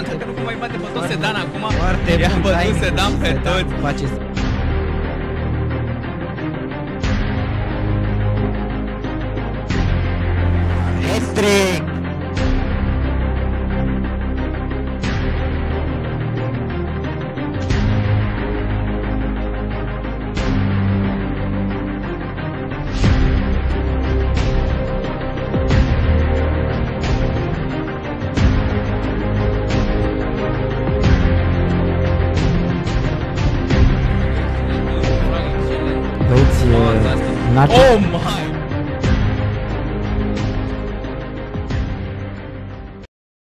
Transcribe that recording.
dacă nu vă mai bate pe tot sedan acum. Foarte i-a bun, bătut sedan pe toți. Faceți. Hat-trick! Băieți, Oh my